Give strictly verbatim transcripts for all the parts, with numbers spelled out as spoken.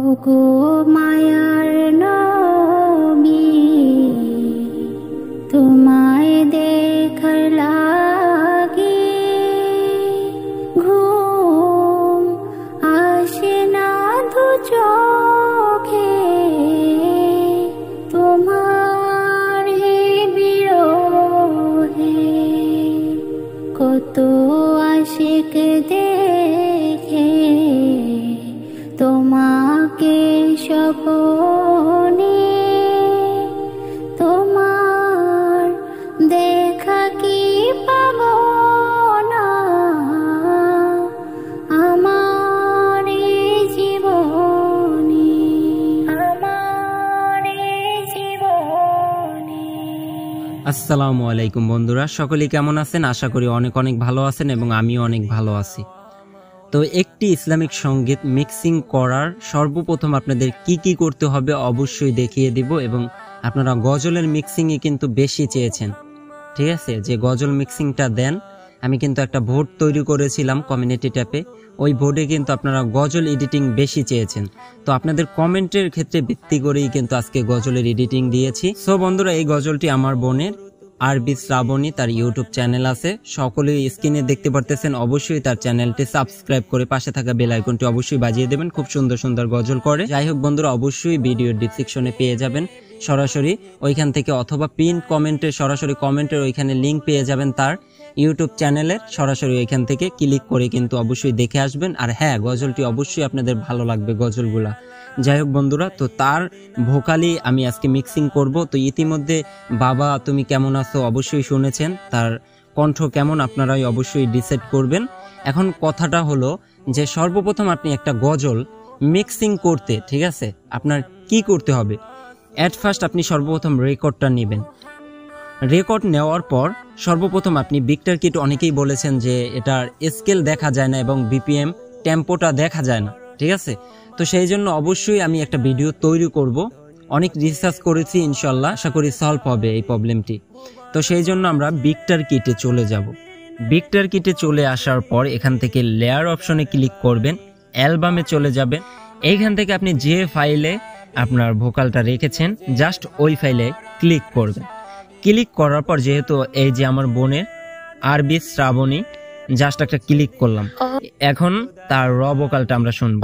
ওগো মায়ার নবী, তোমায় দেখার লাগি ঘুম আসে না দু চোখে, তোমার হে বিরহে কত আশিক দেখে তোমাকে স্বপ্নে, তোমার দেখা কি পাব না আমার জীবনে, আমার জীবনে। আসসালামু আলাইকুম বন্ধুরা, সকলে কেমন আছেন? আশা করি অনেক অনেক ভালো আছেন এবং আমিও অনেক ভালো আছি। তো একটি ইসলামিক সঙ্গীত মিক্সিং করার সর্বপ্রথম আপনাদের কি কি করতে হবে অবশ্যই দেখিয়ে দিব, এবং আপনারা গজলের মিক্সিংয়ে কিন্তু বেশি চেয়েছেন, ঠিক আছে? যে গজল মিক্সিংটা দেন, আমি কিন্তু একটা ভোট তৈরি করেছিলাম কমিউনিটি ট্যাপে, ওই ভোটে কিন্তু আপনারা গজল এডিটিং বেশি চেয়েছেন। তো আপনাদের কমেন্টের ক্ষেত্রে ভিত্তি করেই কিন্তু আজকে গজলের এডিটিং দিয়েছি। সো বন্ধুরা, এই গজলটি আমার বোনের আরবি শ্রাবণী, তার ইউটিউব চ্যানেল আছে, সকলেই স্ক্রিনে দেখতে পারতেছেন। অবশ্যই তার চ্যানেলটি সাবস্ক্রাইব করে পাশে থাকা বেল আইকনটি অবশ্যই বাজিয়ে দেবেন, খুব সুন্দর সুন্দর গজল করে। যাই হোক বন্ধুরা, অবশ্যই ভিডিওর ডিসক্রিপশনে পেয়ে যাবেন সরাসরি ওইখান থেকে, অথবা পিন কমেন্টে সরাসরি কমেন্টের ওইখানে লিঙ্ক পেয়ে যাবেন তার ইউটিউব চ্যানেলের, সরাসরি ওইখান থেকে ক্লিক করে কিন্তু অবশ্যই দেখে আসবেন। আর হ্যাঁ, গজলটি অবশ্যই আপনাদের ভালো লাগবে গজলগুলা। যাই হোক বন্ধুরা, তো তার ভোকালি আমি আজকে মিক্সিং করব। তো ইতিমধ্যে বাবা তুমি কেমন আছো অবশ্যই শুনেছেন, তার কণ্ঠ কেমন আপনারাই অবশ্যই ডিসাইড করবেন। এখন কথাটা হলো যে সর্বপ্রথম আপনি একটা গজল মিক্সিং করতে, ঠিক আছে, আপনার কি করতে হবে? অ্যাট ফার্স্ট আপনি সর্বপ্রথম রেকর্ডটা নেবেন। রেকর্ড নেওয়ার পর সর্বপ্রথম আপনি ভিক্টর কিট, অনেকেই বলেছেন যে এটার স্কেল দেখা যায় না এবং বিপিএম টেম্পোটা দেখা যায় না, ঠিক আছে? তো সেই জন্য অবশ্যই আমি একটা ভিডিও তৈরি করব, অনেক রিসার্চ করেছি, ইনশাল্লাহ আশা করি সলভ হবে এই প্রবলেমটি। তো সেই জন্য আমরা ভিক্টর কিটে চলে যাব। ভিক্টর কিটে চলে আসার পর এখান থেকে লেয়ার অপশনে ক্লিক করবেন, অ্যালবামে চলে যাবেন। এইখান থেকে আপনি যে ফাইলে আপনার ভোকালটা রেখেছেন জাস্ট ওই ফাইলে ক্লিক করবেন। ক্লিক করার পর যেহেতু এই যে আমার বোনের আরবি শ্রাবণী, জাস্ট একটা ক্লিক করলাম। এখন তার র ভোকালটা আমরা শুনবো।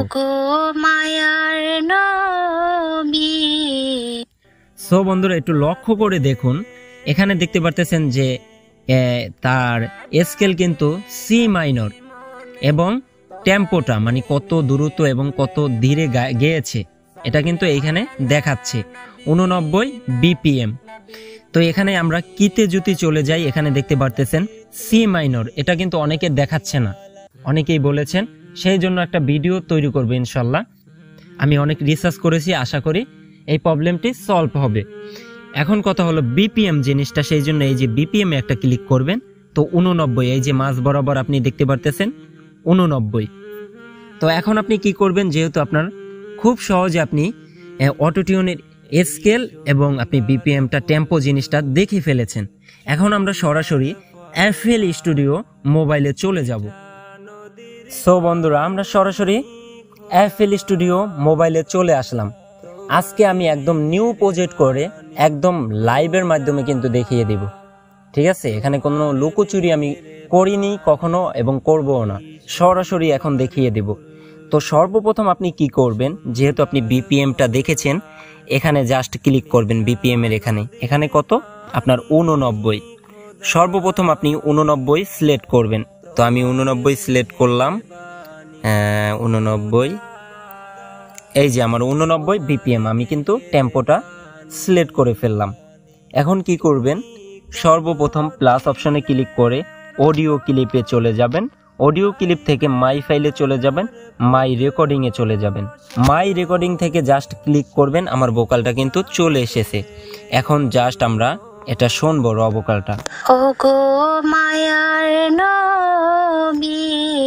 সো বন্ধুরা, একটু লক্ষ্য করে দেখুন, এখানে দেখতে পারতেছেন যে তার স্কেল কিন্তু সি মাইনর এবং টেম্পোটা মানে কত দ্রুত এবং কত ধীরে গেয়েছে এটা কিন্তু এইখানে দেখাচ্ছে উননব্বই বিপিএম। তো এখানে আমরা কিতে যদি চলে যাই, এখানে দেখতে পারতেছেন সি মাইনর, এটা কিন্তু অনেকে দেখাচ্ছে না, অনেকেই বলেছেন। সেই জন্য একটা ভিডিও তৈরি করবো ইনশাল্লাহ, আমি অনেক রিসার্চ করেছি, আশা করি এই প্রবলেমটি সলভ হবে। এখন কথা হলো বিপিএম জিনিসটা, সেই জন্য এই যে বিপিএম এ একটা ক্লিক করবেন। তো উননব্বই, এই যে মাঝ বরাবর আপনি দেখতে পারতেছেন উননব্বই। তো এখন আপনি কি করবেন, যেহেতু আপনার খুব সহজে আপনি অটোটিউনের স্কেল এবং আপনি বিপিএমটা টেম্পো জিনিসটা দেখে ফেলেছেন, এখন আমরা সরাসরি এফএল স্টুডিও মোবাইলে চলে যাব। সো বন্ধুরা, আমরা সরাসরি এফএল স্টুডিও মোবাইলে চলে আসলাম। আজকে আমি একদম নিউ প্রজেক্ট করে একদম লাইভের মাধ্যমে কিন্তু দেখিয়ে দিব, ঠিক আছে? এখানে কোনো লুকোচুরি আমি করিনি কখনো এবং করবও না, সরাসরি এখন দেখিয়ে দেব। তো সর্বপ্রথম আপনি কি করবেন, যেহেতু আপনি বিপিএমটা দেখেছেন, এখানে জাস্ট ক্লিক করবেন বিপিএম এর এখানে, এখানে কত আপনার উননব্বই। সর্বপ্রথম আপনি উননব্বই সিলেক্ট করবেন। তো আমি উননব্বই সিলেক্ট করলাম, উননব্বই, এই যে আমার উননব্বই বিপিএম, আমি কিন্তু টেম্পোটা সিলেক্ট করে ফেললাম। এখন কি করবেন, সর্বপ্রথম প্লাস অপশনে ক্লিক করে অডিও ক্লিপে চলে যাবেন। অডিও ক্লিপ থেকে মাই ফাইলে চলে যাবেন, মাই রেকর্ডিং এ চলে যাবেন। মাই রেকর্ডিং থেকে জাস্ট ক্লিক করবেন, আমার ভোকালটা কিন্তু চলে এসেছে। এখন জাস্ট আমরা এটা শুনবো র ভোকালটা। ওগো মায়ার নবী,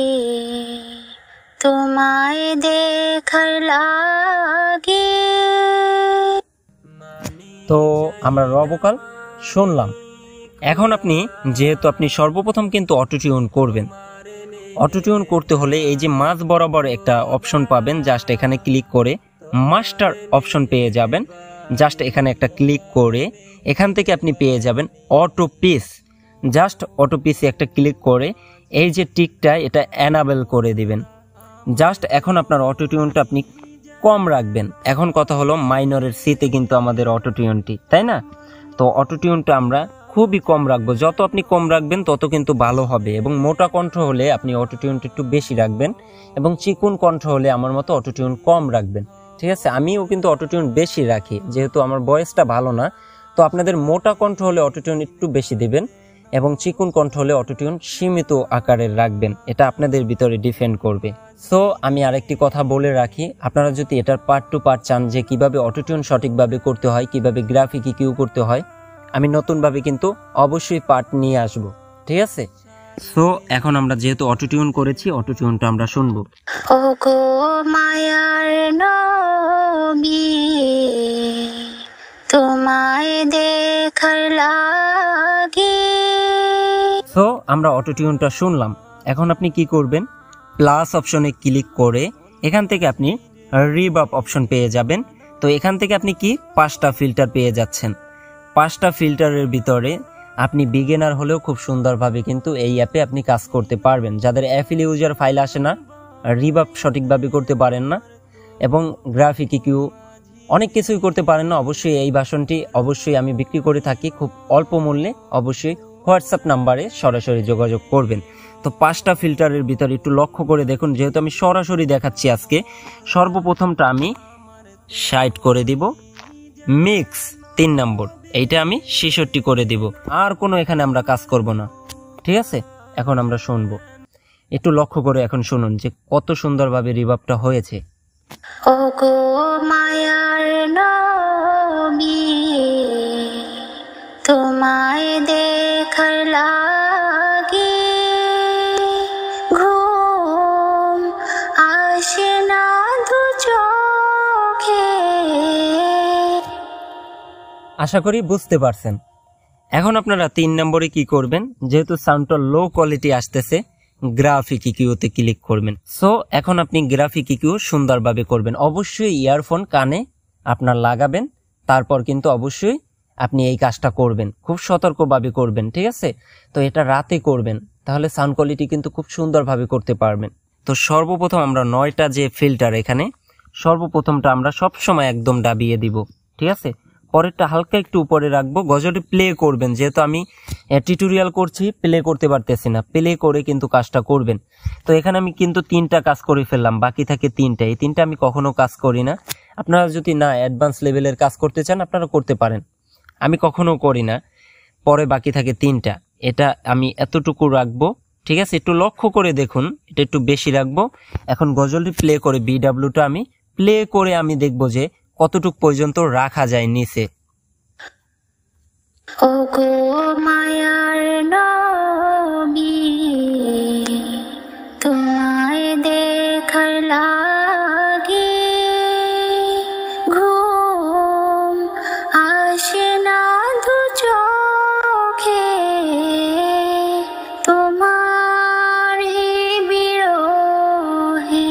তোমায় দেখার লাগি। তো আমরা র ভোকাল শুনলাম। এখন আপনি যেহেতু আপনি সর্বপ্রথম কিন্তু অটোটিউন করবেন, অটোটিউন করতে হলে এই যে মাঝ বরাবর একটা অপশন পাবেন, জাস্ট এখানে ক্লিক করে মাস্টার অপশন পেয়ে যাবেন। জাস্ট এখানে একটা ক্লিক করে এখান থেকে আপনি পেয়ে যাবেন অটো পিস। জাস্ট অটো পিসে একটা ক্লিক করে এই যে টিকটা এটা এনাবেল করে দিবেন। জাস্ট এখন আপনার অটো টিউনটা আপনি কম রাখবেন। এখন কথা হলো মাইনরের সিতে কিন্তু আমাদের অটো টিউনটি, তাই না? তো অটো টিউনটা আমরা খুবই কম রাখবো। যত আপনি কম রাখবেন তত কিন্তু ভালো হবে। এবং মোটা কণ্ঠ হলে আপনি অটো টিউনটা একটু বেশি রাখবেন, এবং চিকুন কণ্ঠ হলে আমার মতো অটো টিউন কম রাখবেন। ঠিক আছে, আমিও কিন্তু অটো টিউন বেশি রাখি যেহেতু আমার ভয়েসটা ভালো না। তো আপনাদের মোটা কণ্ঠ হলে অটো টিউন একটু বেশি দিবেন, এবং চিকুন কণ্ঠ হলে অটো টিউন সীমিত আকারের রাখবেন। এটা আপনাদের ভিতরে ডিপেন্ড করবে। সো আমি আরেকটি কথা বলে রাখি, আপনারা যদি এটার পার্ট টু পার্ট চান যে কিভাবে অটো টিউন সঠিকভাবে করতে হয়, কিভাবে গ্রাফিক ইকিউ করতে হয়, আমি নতুনভাবে কিন্তু অবশ্যই পার্ট নিয়ে আসব। ঠিক আছে, সো এখন আমরা যেহেতু অটো টিউন করেছি, অটো টিউনটা আমরা শুনবো। ওগো মায়ার নবী, তোমায় দেখার লাগি। সো আমরা অটো টিউনটা শুনলাম। এখন আপনি কি করবেন, প্লাস অপশনে ক্লিক করে এখান থেকে আপনি রিভার্ব অপশন পেয়ে যাবেন। তো এখান থেকে আপনি কি পাঁচটা ফিল্টার পেয়ে যাচ্ছেন। পাঁচটা ফিল্টারের ভিতরে আপনি বিগিনার হলেও খুব সুন্দরভাবে কিন্তু এই অ্যাপে আপনি কাজ করতে পারবেন। যাদের অ্যাফিল ইউজার ফাইল আসে না, রিভার্ব সঠিকভাবে করতে পারেন না, এবং গ্রাফিক ইকিউ অনেক কিছুই করতে পারেন না, অবশ্যই এই ভাষণটি অবশ্যই আমি বিক্রি করে থাকি খুব অল্প মূল্যে। অবশ্যই হোয়াটসঅ্যাপ নাম্বারে সরাসরি যোগাযোগ করবেন। তো পাঁচটা ফিল্টারের ভিতরে একটু লক্ষ্য করে দেখুন, যেহেতু আমি সরাসরি দেখাচ্ছি আজকে। সর্বপ্রথমটা আমি ষাট করে দিব, মিক্স তিন নম্বর, এইটা আমি ছেষট্টি করে দিব। আর কোনো এখানে আমরা কাজ করব না। ঠিক আছে, এখন আমরা শুনবো। একটু লক্ষ্য করে এখন শুনুন যে কত সুন্দরভাবে রিভার্বটা হয়েছে। ওগো মায়ার নবী, তোমায় দেখার লাগি, ঘুম আসে না দু চোখে। আশা করি বুঝতে পারছেন। এখন আপনারা তিন নম্বরে কি করবেন, যেহেতু সাউন্ডটা লো কোয়ালিটি আসতেছে, গ্রাফিক ইকিউতে ক্লিক করবেন। সো এখন আপনি গ্রাফিক ইকিউ সুন্দরভাবে করবেন। অবশ্যই ইয়ারফোন কানে আপনার লাগাবেন, তারপর কিন্তু অবশ্যই আপনি এই কাজটা করবেন, খুব সতর্কভাবে করবেন। ঠিক আছে, তো এটা রাতে করবেন, তাহলে সাউন্ড কোয়ালিটি কিন্তু খুব সুন্দরভাবে করতে পারবেন। তো সর্বপ্রথম আমরা নয়টা যে ফিল্টার, এখানে সর্বপ্রথমটা আমরা সবসময় একদম দাবিয়ে দিব। ঠিক আছে, পরেরটা হালকা একটু উপরে রাখবো। গজলটি প্লে করবেন, যেহেতু আমি টিউটোরিয়াল করছি, প্লে করতে পারতেছি না, প্লে করে কিন্তু কাজটা করবেন। তো এখানে আমি কিন্তু তিনটা কাজ করে ফেললাম, বাকি থাকে তিনটা। এই তিনটা আমি কখনো কাজ করি না। আপনারা যদি না অ্যাডভান্স লেভেলের কাজ করতে চান আপনারা করতে পারেন, আমি কখনো করি না। পরে বাকি থাকে তিনটা, এটা আমি এতটুকু রাখবো। ঠিক আছে, একটু লক্ষ্য করে দেখুন, এটা একটু বেশি রাখবো। এখন গজলটি প্লে করে বিডাব্লিউটা আমি প্লে করে আমি দেখবো যে কতটুকু পর্যন্ত রাখা যায় নিচে। ওগো মায়ার নবী, তোমায় দেখার লাগি, ঘুম আসে না দু চোখে, তোমার বিরহে।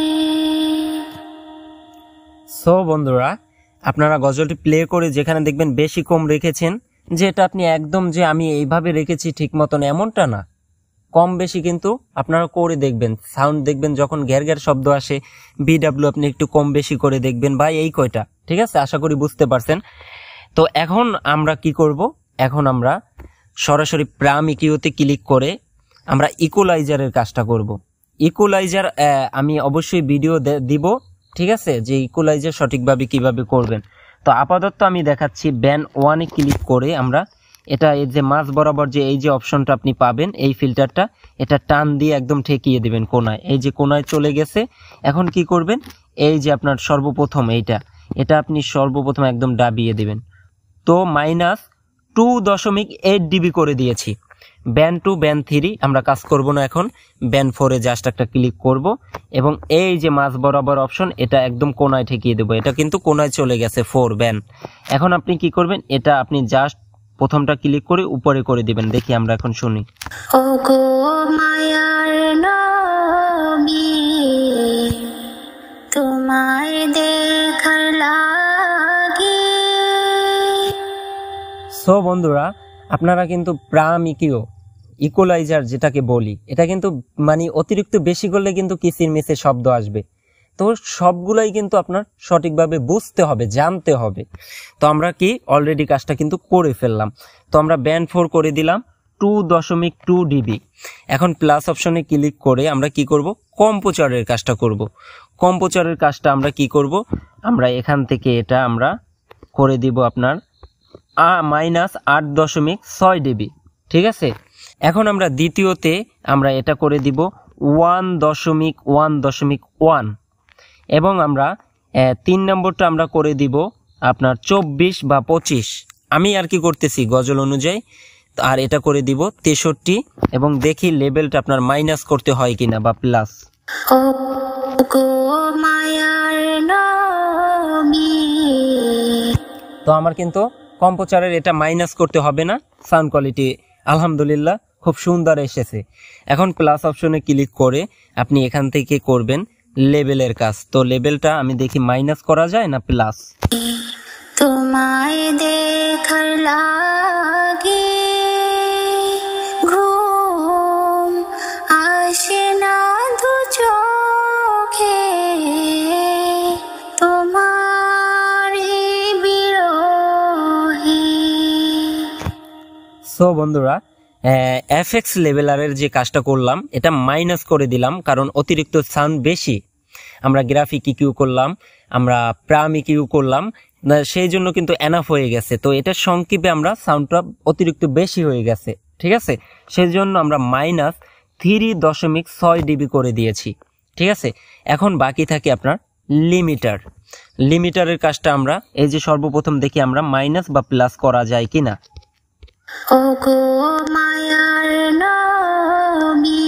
সো বন্ধুরা, আপনারা গজলটি প্লে করে যেখানে দেখবেন বেশি কম রেখেছেন, যে এটা আপনি একদম যে আমি এইভাবে রেখেছি ঠিক মতন এমনটা না, কম বেশি কিন্তু আপনারা করে দেখবেন। সাউন্ড দেখবেন যখন ঘের ঘের শব্দ আসে, বিডাব্লিউ আপনি একটু কম বেশি করে দেখবেন, বা এই কয়টা। ঠিক আছে, আশা করি বুঝতে পারছেন। তো এখন আমরা কি করব, এখন আমরা সরাসরি প্রাম ইকিউতে ক্লিক করে আমরা ইকুয়ালাইজারের কাজটা করব। ইকুয়ালাইজার আমি অবশ্যই ভিডিও দিব, ঠিক আছে, যে ইকুয়ালাইজার সঠিকভাবে কিভাবে করবেন। তো আপাতত আমি দেখাচ্ছি, ব্যান ওয়ানে ক্লিক করে আমরা এটা এই যে মাঝ বরাবর যে এই যে অপশনটা আপনি পাবেন, এই ফিল্টারটা এটা টান দিয়ে একদম ঠেকিয়ে দিবেন কোনায়। এই যে কোনায় চলে গেছে। এখন কি করবেন, এই যে আপনার সর্বপ্রথম এইটা, এটা আপনি সর্বপ্রথম একদম দাবিয়ে দিবেন। তো মাইনাস টু দশমিক এইট ডিবি করে দিয়েছি। ব্যান টু ব্যান থ্রি আমরা কাজ করব না, এখন ব্যান ফোরে জাস্ট একটা ক্লিক করব, এবং এই যে মাঝ বরাবর অপশন এটা একদম কোনায় ঠেকিয়ে দেবো। এটা কিন্তু কোনায় চলে গেছে ফোর ব্যান। এখন আপনি কি করবেন, এটা আপনি জাস্ট প্রথমটা ক্লিক করে উপরে করে দিবেন। দেখি আমরা এখন শুনি। ওগো মায়ার নবী, তোমায় দেখার সো বন্ধুরা, আপনারা কিন্তু প্রামিকীয় ইকুয়ালাইজার যেটাকে বলি, এটা কিন্তু মানে অতিরিক্ত বেশি করলে কিন্তু কিচির মিচির শব্দ আসবে। তো সবগুলাই কিন্তু আপনার সঠিকভাবে বুঝতে হবে, জানতে হবে। তো আমরা কি অলরেডি কাজটা কিন্তু করে ফেললাম। তো আমরা ব্যান্ড ফোর করে দিলাম টু দশমিক টু ডিবি। এখন প্লাস অপশনে ক্লিক করে আমরা কি করব, কম্পোচারের কাজটা করব। কম্পোচারের কাজটা আমরা কি করব, আমরা এখান থেকে এটা আমরা করে দিব আপনার মাইনাস আট দশমিক ছয় ডিবি। ঠিক আছে, এখন আমরা দ্বিতীয়তে আমরা এটা করে দিব ওয়ান দশমিক ওয়ান দশমিক ওয়ান, এবং আমরা তিন নম্বরটা আমরা করে দিব আপনার চব্বিশ বা পঁচিশ। আমি আর কি করতেছি গজল অনুযায়ী, আর এটা করে দিব তেষট্টি, এবং দেখি লেভেলটা আপনার মাইনাস করতে হয় কিনা বা প্লাস। তো আমার কিন্তু কম্পোচারের এটা মাইনাস করতে হবে না, সাউন্ড কোয়ালিটি আলহামদুলিল্লাহ খুব সুন্দর এসেছে। এখন প্লাস অপশনে ক্লিক করে আপনি এখান থেকে করবেন লেভেলের কাজ। তো লেভেলটা আমি দেখি মাইনাস করা যায় না প্লাস। তোমায় দেখার লাগে ঘুম আসে না দু চোখে, তোমার বিরহে। সো বন্ধুরা, এফএক্স লেভেলারের যে কাজটা করলাম এটা মাইনাস করে দিলাম, কারণ অতিরিক্ত সাউন্ড বেশি। আমরা গ্রাফিক ইকিউ করলাম, আমরা প্রামিক ইউ করলাম, সেই জন্য কিন্তু এনাফ হয়ে গেছে। তো এটা সংক্ষেপে আমরা সাউন্ডটা অতিরিক্ত বেশি হয়ে গেছে। ঠিক আছে, সেই জন্য আমরা মাইনাস থ্রি দশমিক ছয় ডিবি করে দিয়েছি। ঠিক আছে, এখন বাকি থাকে আপনার লিমিটার। লিমিটারের কাজটা আমরা এই যে সর্বপ্রথম দেখি আমরা মাইনাস বা প্লাস করা যায় কিনা। ওগো মায়ার নবী,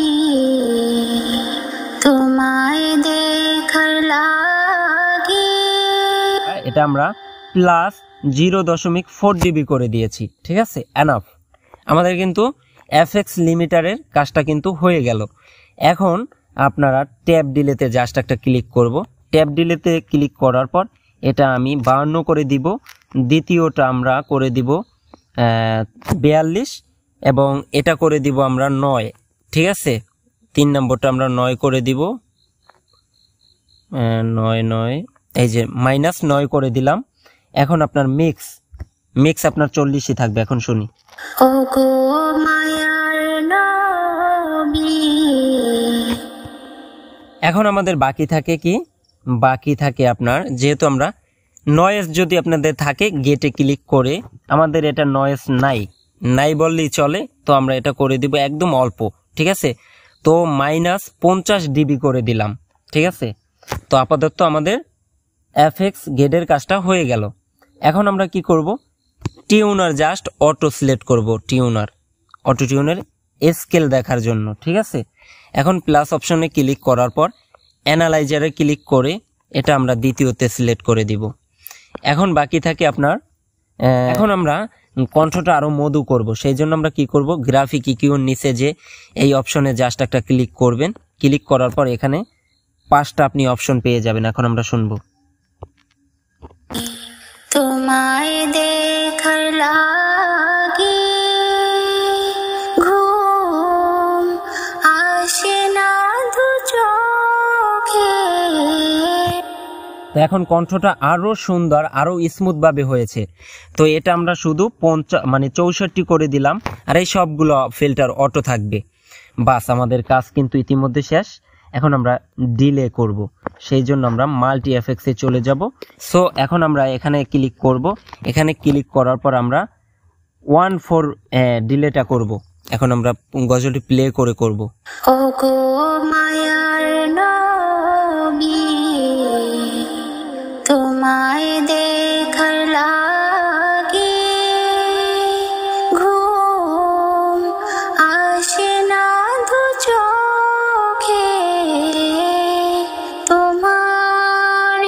তোমায় দেখার লাগে। এটা আমরা প্লাস জিরো দশমিক ফোর ডিবি করে দিয়েছি। ঠিক আছে, এনাফ। আমাদের কিন্তু এফএক্স লিমিটারের কাজটা কিন্তু হয়ে গেল। এখন আপনারা ট্যাব ডিলেতে জাস্ট একটা ক্লিক করব। ট্যাব ডিলেতে ক্লিক করার পর এটা আমি বাহান্ন করে দিব, দ্বিতীয়টা আমরা করে দিব বিয়াল্লিশ, এবং এটা করে দিব আমরা নয়। ঠিক আছে, তিন নম্বরটা আমরা নয় করে দিব, নয় নয়, এই যে মাইনাস নয় করে দিলাম। এখন আপনার মিক্স মিক্স আপনার চল্লিশই থাকবে। এখন শুনি। ওগো মায়ার নবী। এখন আমাদের বাকি থাকে কি, বাকি থাকে আপনার, যেহেতু আমরা নয়েজ যদি আপনাদের থাকে গেটে ক্লিক করে, আমাদের এটা নয়েজ নাই নাই বললেই চলে। তো আমরা এটা করে দিব একদম অল্প। ঠিক আছে, তো মাইনাস পঞ্চাশ ডিবি করে দিলাম। ঠিক আছে, তো আপাতত আমাদের এফএক্স গেটের কাজটা হয়ে গেল। এখন আমরা কি করব, টিউনার জাস্ট অটো সিলেক্ট করব, টিউনার অটো টিউনের স্কেল দেখার জন্য। ঠিক আছে, এখন প্লাস অপশনে ক্লিক করার পর অ্যানালাইজারে ক্লিক করে এটা আমরা দ্বিতীয়তে সিলেক্ট করে দিব। এখন বাকি থাকে আপনার, এখন আমরা কণ্ঠটা আরো মধু করব। সেই জন্য আমরা কি করব, গ্রাফিক ইকিউর নিচে যে এই অপশনে জাস্ট একটা ক্লিক করবেন। ক্লিক করার পর এখানে পাঁচটা আপনি অপশন পেয়ে যাবেন। এখন আমরা শুনবো। তোমায় দেখার লাগে ঘুম আসে না দু চোখে। তো এখন কণ্ঠটা আরো সুন্দর, আরো স্মুথ ভাবে হয়েছে। তো এটা আমরা শুধু পঞ্চাশ মানে চৌষট্টি করে দিলাম, আর এই সবগুলো ফিল্টার অটো থাকবে। বাস, আমাদের কাজ কিন্তু ইতিমধ্যে শেষ। এখন আমরা ডিলে করব, সেই জন্য আমরা মাল্টি এফএক্সে চলে যাব। সো এখন আমরা এখানে ক্লিক করব। এখানে ক্লিক করার পর আমরা ওয়ান ফোর ডিলেটা করব। এখন আমরা গজলটি প্লে করে করব। ওগো মায়ার নবী, তোমায় দেখার লাগে ঘুম আসে না দু চোখে, তোমার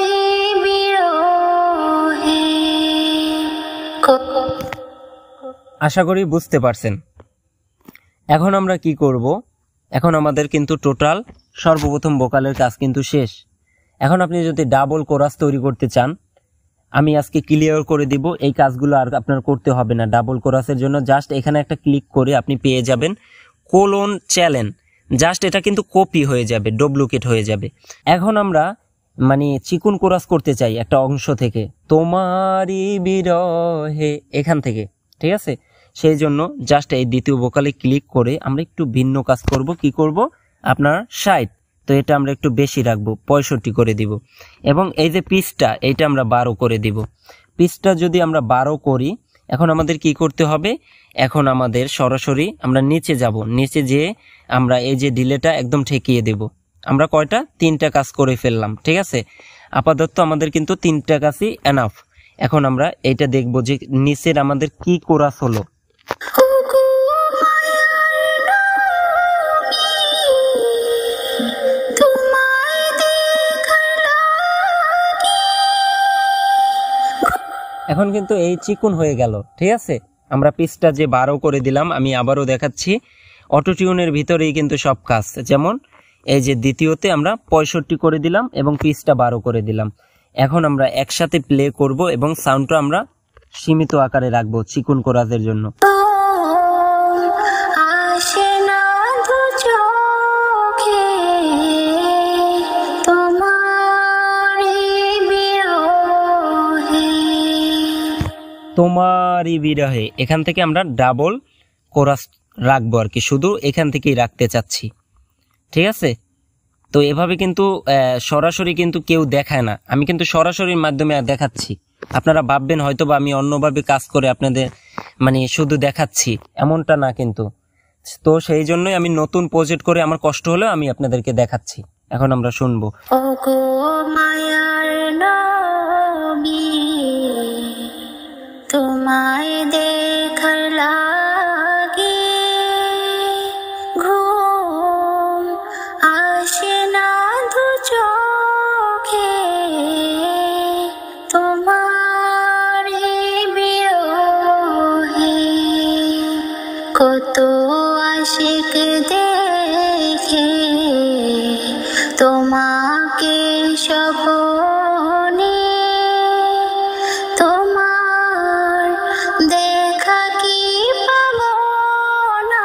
বিরহে। আশা করি বুঝতে পারছেন। এখন আমরা কি করব, এখন আমাদের কিন্তু টোটাল সর্বপ্রথম ভোকালের কাজ কিন্তু শেষ। এখন আপনি যদি ডাবল কোরাস তৈরি করতে চান, আমি আজকে ক্লিয়ার করে দিব। এই কাজগুলো আর আপনার করতে হবে না ডাবল কোরাসের জন্য। জাস্ট এখানে একটা ক্লিক করে আপনি পেয়ে যাবেন কোলন চ্যালেঞ্জ। জাস্ট এটা কিন্তু কপি হয়ে যাবে, ডুপ্লিকেট হয়ে যাবে। এখন আমরা মানে চিকুন কোরাস করতে চাই একটা অংশ থেকে, তোমারই বিরহে, এখান থেকে, ঠিক আছে। সেই জন্য জাস্ট এই দ্বিতীয় ভোকালে ক্লিক করে আমরা একটু ভিন্ন কাজ করব। কি করব, আপনার ষাট, তো এটা আমরা একটু বেশি রাখবো, পঁয়ষট্টি করে দিব। এবং এই যে পিচটা, এইটা আমরা বারো করে দিব। পিচটা যদি আমরা বারো করি, এখন আমাদের কি করতে হবে, এখন আমাদের সরাসরি আমরা নিচে যাব, নিচে যেয়ে আমরা এই যে ডিলেটা একদম ঠেকিয়ে দেব। আমরা কয়টা, তিনটা কাজ করে ফেললাম, ঠিক আছে। আপাতত আমাদের কিন্তু তিনটা কাজই এনাফ। এখন আমরা এইটা দেখব যে নিচের আমাদের কি কোরাস হলো। ওগো মায়ার নবী, তোমায় দেখার লাগি। এখন কিন্তু এই চিকুন হয়ে গেল, ঠিক আছে। আমরা পিচটা যে বারো করে দিলাম, আমি আবারও দেখাচ্ছি, অটোটিউনের ভিতরেই কিন্তু সব কাজ। যেমন এই যে দ্বিতীয়তে আমরা পঁয়ষট্টি করে দিলাম এবং পিচটা বারো করে দিলাম। এখন আমরা একসাথে প্লে করব এবং সাউন্ডটা আমরা সীমিত আকারে রাখবো চিকুন কোরাসের জন্য। আসে না দু চোখে তোমারই বিরহে। তোমারই বিরহে, এখান থেকে আমরা ডাবল কোরাস রাখবো আর কি, শুধু এখান থেকেই রাখতে চাচ্ছি, ঠিক আছে। তো এভাবে কিন্তু সরাসরি কিন্তু কেউ দেখায় না, আমি কিন্তু সরাসরির মাধ্যমে দেখাচ্ছি। আপনারা ভাববেন হয়তো বা আমি অন্যভাবে কাজ করে আপনাদের মানে শুধু দেখাচ্ছি, এমনটা না কিন্তু। তো সেই জন্যই আমি নতুন প্রজেক্ট করে আমার কষ্ট হলেও আমি আপনাদেরকে দেখাচ্ছি। এখন আমরা শুনবো। ওগো মায়ার নবী, তোমায় দেখার লাগি। ঘুম আসে না দু চোখে তোমারই বিরহে। কত আশিক দেখে তোমাকে স্বপ্নে, তোমার দেখা কি পাবো না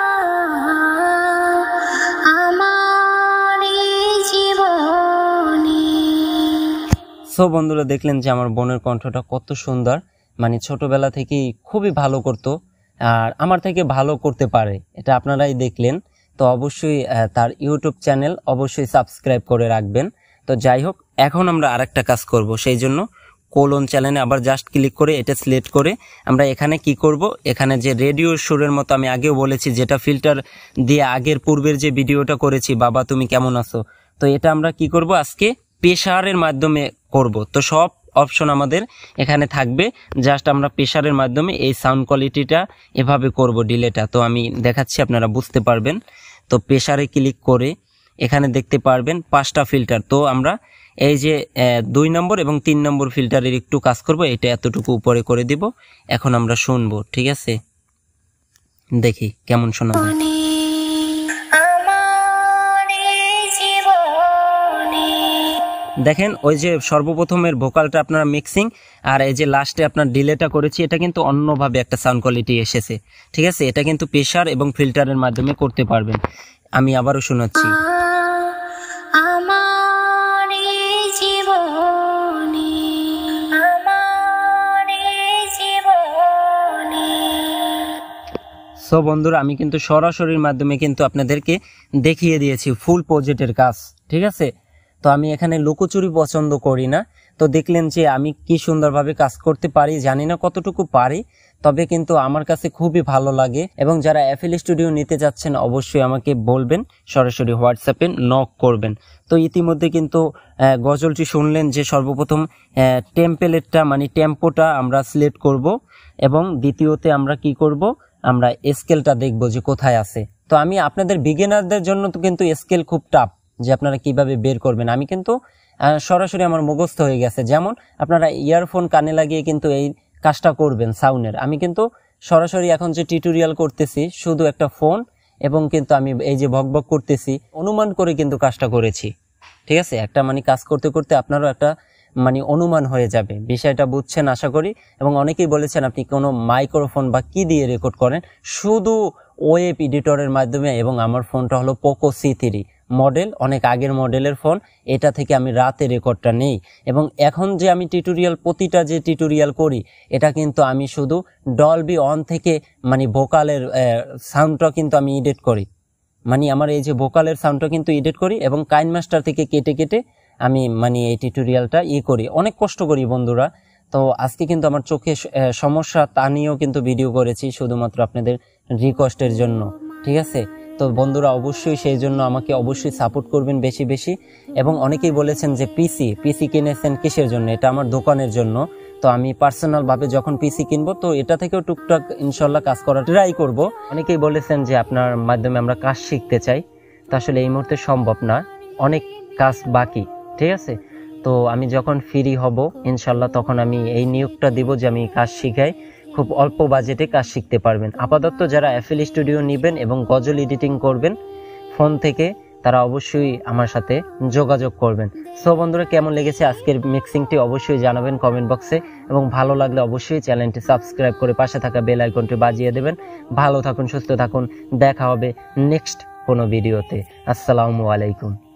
আমার এই জীবনে। সো বন্ধুরা, দেখলেন যে আমার বোনের কণ্ঠটা কত সুন্দর, মানে ছোটবেলা থেকেই খুবই ভালো করতো আর আমার থেকে ভালো করতে পারে, এটা আপনারাই দেখলেন। তো অবশ্যই তার ইউটিউব চ্যানেল অবশ্যই সাবস্ক্রাইব করে রাখবেন। তো যাই হোক, এখন আমরা আরেকটা কাজ করব, সেই জন্য কোলন চ্যানেলে আবার জাস্ট ক্লিক করে এটা সিলেক্ট করে আমরা এখানে কি করব, এখানে যে রেডিও সুরের মতো আমি আগেও বলেছি, যেটা ফিল্টার দিয়ে আগের পূর্বের যে ভিডিওটা করেছি, বাবা তুমি কেমন আছো, তো এটা আমরা কি করব আজকে প্রেসারের মাধ্যমে করব। তো সব অপশন আমাদের এখানে থাকবে, জাস্ট আমরা প্রেসারের মাধ্যমে এই সাউন্ড কোয়ালিটিটা এভাবে করব ডিলেটা। তো আমি দেখাচ্ছি, আপনারা বুঝতে পারবেন। তো প্রেসারে ক্লিক করে এখানে দেখতে পারবেন পাঁচটা ফিল্টার। তো আমরা এই যে দুই নম্বর এবং তিন নম্বর ফিল্টারের একটু কাজ করব, এটা এতটুকু উপরে করে দিব। এখন আমরা শুনবো, ঠিক আছে, দেখি কেমন শোনা যায়। আমার এই জীবনে দেখেন ওই যে সর্বপ্রথমের ভোকালটা আপনারা মিক্সিং আর এই যে লাস্টে আপনার ডিলেটা করেছি, এটা কিন্তু অন্যভাবে একটা সাউন্ড কোয়ালিটি এসেছে, ঠিক আছে। এটা কিন্তু প্রেসার এবং ফিল্টারের মাধ্যমে করতে পারবেন। আমি আবারও শোনাচ্ছি। আমার এই জীবনে, আমার এই জীবনে। সো বন্ধুরা, আমি কিন্তু সরাসরির মাধ্যমে কিন্তু আপনাদেরকে দেখিয়ে দিয়েছি ফুল প্রজেক্টের কাজ, ঠিক আছে। তো আমি এখানে লুকোচুরি পছন্দ করি না। তো দেখলেন যে আমি কি সুন্দরভাবে কাজ করতে পারি, জানি না কতটুকু পারি, তবে কিন্তু আমার কাছে খুবই ভালো লাগে। এবং যারা এফএল স্টুডিও নিতে যাচ্ছেন অবশ্যই আমাকে বলবেন, সরাসরি হোয়াটসঅ্যাপে নক করবেন। তো ইতিমধ্যে কিন্তু গজলটি শুনলেন যে সর্বপ্রথম টেম্পলেটটা মানে টেম্পোটা আমরা সিলেক্ট করব এবং দ্বিতীয়তে আমরা কি করব, আমরা স্কেলটা দেখব যে কোথায় আছে। তো আমি আপনাদের বিগিনারদের জন্য তো কিন্তু স্কেল খুব টাফ, যে আপনারা কিভাবে বের করবেন। আমি কিন্তু সরাসরি আমার মুখস্থ হয়ে গেছে। যেমন আপনারা ইয়ারফোন কানে লাগিয়ে কিন্তু এই কাজটা করবেন সাউন্ডের। আমি কিন্তু সরাসরি এখন যে টিউটোরিয়াল করতেছি, শুধু একটা ফোন এবং কিন্তু আমি এই যে ভকভক করতেছি অনুমান করে কিন্তু কাজটা করেছি, ঠিক আছে। একটা মানে কাজ করতে করতে আপনারও একটা মানে অনুমান হয়ে যাবে। বিষয়টা বুঝছেন আশা করি। এবং অনেকেই বলেছেন আপনি কোনো মাইক্রোফোন বা কি দিয়ে রেকর্ড করেন, শুধু ওয়েব এডিটরের মাধ্যমে। এবং আমার ফোনটা হলো পোকো সি থ্রি মডেল, অনেক আগের মডেলের ফোন। এটা থেকে আমি রাতে রেকর্ডটা নেই। এবং এখন যে আমি টিউটোরিয়াল, প্রতিটা যে টিউটোরিয়াল করি, এটা কিন্তু আমি শুধু ডলবি অন থেকে মানে ভোকালের সাউন্ডটা কিন্তু আমি এডিট করি। মানে আমার এই যে ভোকালের সাউন্ডটা কিন্তু এডিট করি এবং কাইনমাস্টার থেকে কেটে কেটে আমি মানে এই টিউটোরিয়ালটা ই করি। অনেক কষ্ট করি বন্ধুরা। তো আজকে কিন্তু আমার চোখে সমস্যা, তা নিয়েও কিন্তু ভিডিও করেছি শুধুমাত্র আপনাদের রিকোয়েস্টের জন্য, ঠিক আছে? তো বন্ধুরা অবশ্যই সেই জন্য আমাকে অবশ্যই সাপোর্ট করবেন বেশি বেশি। এবং অনেকেই বলেছেন যে পিসি পিসি কিনেছেন কিসের জন্য? এটা আমার দোকানের জন্য। তো আমি পার্সোনালভাবে যখন পিসি কিনবো, তো এটা থেকেও টুকটাক ইনশাল্লাহ কাজ করার ট্রাই করব। অনেকেই বলেছেন যে আপনার মাধ্যমে আমরা কাজ শিখতে চাই। তো আসলে এই মুহূর্তে সম্ভব না, অনেক কাজ বাকি, ঠিক আছে? তো আমি যখন ফ্রি হব ইনশাল্লাহ তখন আমি এই নিয়োগটা দিব যে আমি কাজ শিখাই, খুব অল্প বাজেটে কাজ শিখতে পারবেন। আপাতত যারা এফএল স্টুডিও নেবেন এবং গজল এডিটিং করবেন ফোন থেকে, তারা অবশ্যই আমার সাথে যোগাযোগ করবেন। সো বন্ধুরা, কেমন লেগেছে আজকের মিক্সিংটি অবশ্যই জানাবেন কমেন্ট বক্সে। এবং ভালো লাগলে অবশ্যই চ্যানেলটি সাবস্ক্রাইব করে পাশে থাকা বেল আইকনটি বাজিয়ে দেবেন। ভালো থাকুন, সুস্থ থাকুন, দেখা হবে নেক্সট কোনো ভিডিওতে। আসসালামু আলাইকুম।